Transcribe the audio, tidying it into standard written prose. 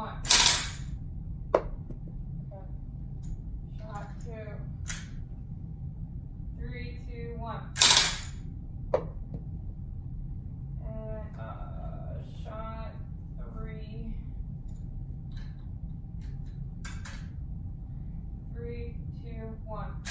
1. Okay. Shot 2. 3, 2, 1. And shot 3. 3, 2, 1.